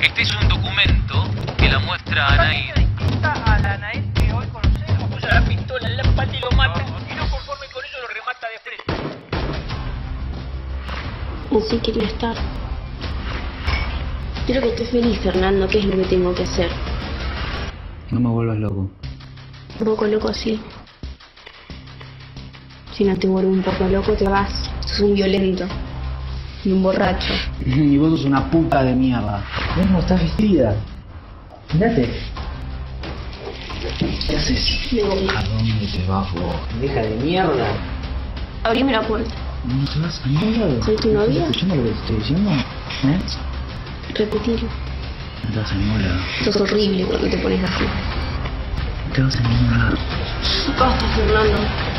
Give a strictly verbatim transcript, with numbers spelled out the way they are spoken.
Este es un documento que la muestra a Anaí. Distinta a la Anaí que hoy conocemos. Puso la pistola en la espalda y lo mata. Y no conforme con eso lo remata de frente. Así quería estar. Quiero que estés feliz, Fernando. ¿Qué es lo que tengo que hacer? No me vuelvas loco. Un poco loco, sí. Si no te vuelvo un poco loco, te vas. Sos un violento. Y un borracho. Y vos sos una puta de mierda. ¿Ves cómo estás vestida? Mirate. ¿Qué haces? Me voy. ¿A dónde te vas vos? Deja de mierda. Abrime la puerta. No te vas a ningún lado. ¿Soy tu novia? ¿Estás escuchando lo que te estoy diciendo? ¿Eh? Repetirlo. No te vas a ningún lado. Sos horrible cuando te pones así. No te vas a ningún lado. Basta, Fernando.